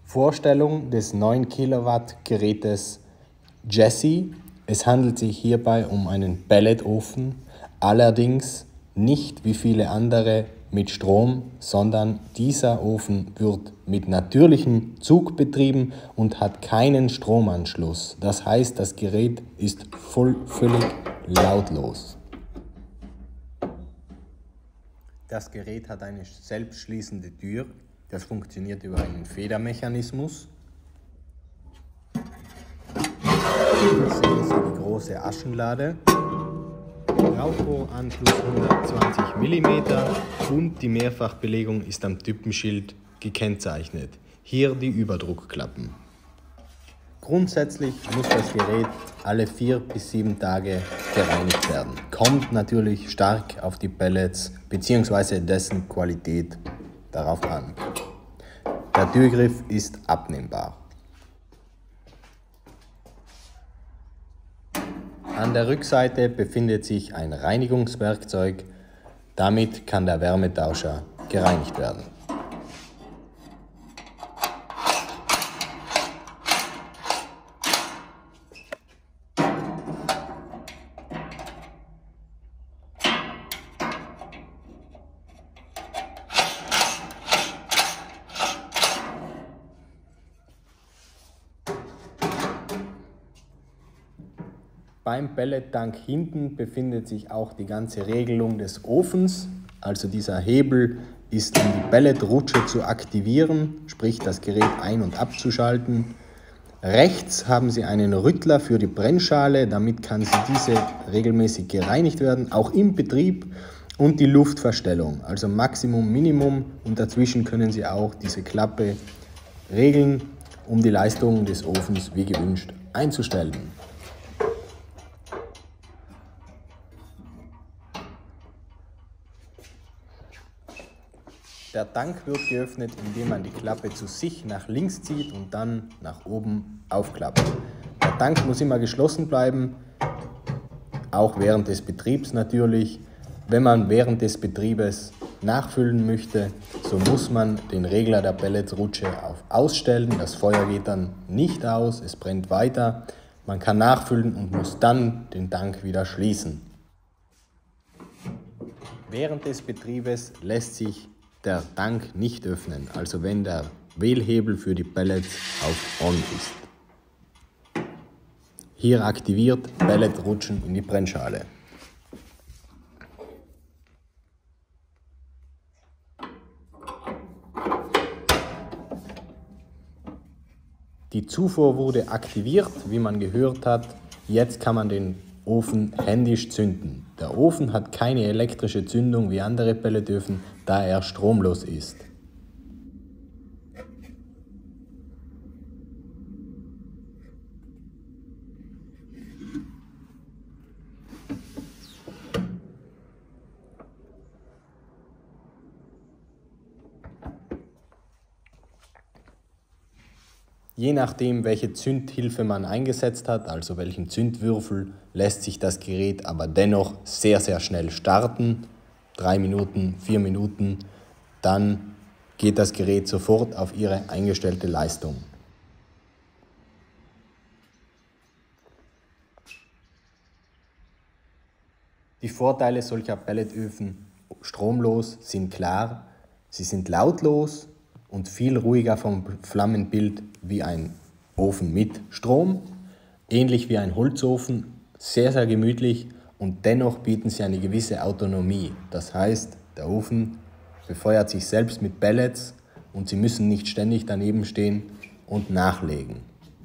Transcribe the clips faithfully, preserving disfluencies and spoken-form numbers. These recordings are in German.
Vorstellung des neun Kilowatt Gerätes Jessie. Es handelt sich hierbei um einen Pelletofen, allerdings nicht wie viele andere mit Strom, sondern dieser Ofen wird mit natürlichem Zug betrieben und hat keinen Stromanschluss. Das heißt, das Gerät ist voll, völlig lautlos. Das Gerät hat eine selbstschließende Tür. Das funktioniert über einen Federmechanismus. Hier sehen Sie die große Aschenlade. Rauchrohranschluss hundertzwanzig Millimeter und die Mehrfachbelegung ist am Typenschild gekennzeichnet. Hier die Überdruckklappen. Grundsätzlich muss das Gerät alle vier bis sieben Tage gereinigt werden. Kommt natürlich stark auf die Pellets bzw. dessen Qualität darauf an. Der Türgriff ist abnehmbar. An der Rückseite befindet sich ein Reinigungswerkzeug. Damit kann der Wärmetauscher gereinigt werden. Beim Pellettank hinten befindet sich auch die ganze Regelung des Ofens. Also dieser Hebel ist, um die Pelletrutsche zu aktivieren, sprich das Gerät ein- und abzuschalten. Rechts haben Sie einen Rüttler für die Brennschale, damit kann sie diese regelmäßig gereinigt werden, auch im Betrieb. Und die Luftverstellung, also Maximum, Minimum, und dazwischen können Sie auch diese Klappe regeln, um die Leistung des Ofens wie gewünscht einzustellen. Der Tank wird geöffnet, indem man die Klappe zu sich nach links zieht und dann nach oben aufklappt. Der Tank muss immer geschlossen bleiben, auch während des Betriebs natürlich. Wenn man während des Betriebes nachfüllen möchte, so muss man den Regler der Pelletsrutsche auf Ausstellen. Das Feuer geht dann nicht aus, es brennt weiter. Man kann nachfüllen und muss dann den Tank wieder schließen. Während des Betriebes lässt sich der Tank nicht öffnen, also wenn der Wählhebel für die Pellets auf On ist. Hier aktiviert, Pellet rutschen in die Brennschale. Die Zufuhr wurde aktiviert, wie man gehört hat. Jetzt kann man den Ofen händisch zünden. Der Ofen hat keine elektrische Zündung wie andere Pelletöfen, da er stromlos ist. Je nachdem, welche Zündhilfe man eingesetzt hat, also welchen Zündwürfel, lässt sich das Gerät aber dennoch sehr, sehr schnell starten. Drei Minuten, vier Minuten, dann geht das Gerät sofort auf ihre eingestellte Leistung. Die Vorteile solcher Pelletöfen stromlos sind klar, sie sind lautlos und viel ruhiger vom Flammenbild wie ein Ofen mit Strom. Ähnlich wie ein Holzofen, sehr, sehr gemütlich und dennoch bieten sie eine gewisse Autonomie. Das heißt, der Ofen befeuert sich selbst mit Pellets und Sie müssen nicht ständig daneben stehen und nachlegen.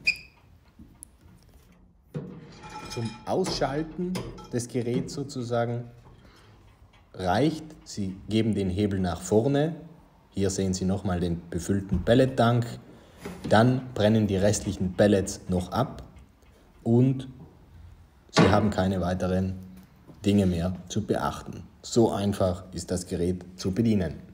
Zum Ausschalten des Geräts sozusagen reicht, Sie geben den Hebel nach vorne. Hier sehen Sie nochmal den befüllten Pellettank. Dann brennen die restlichen Pellets noch ab und Sie haben keine weiteren Dinge mehr zu beachten. So einfach ist das Gerät zu bedienen.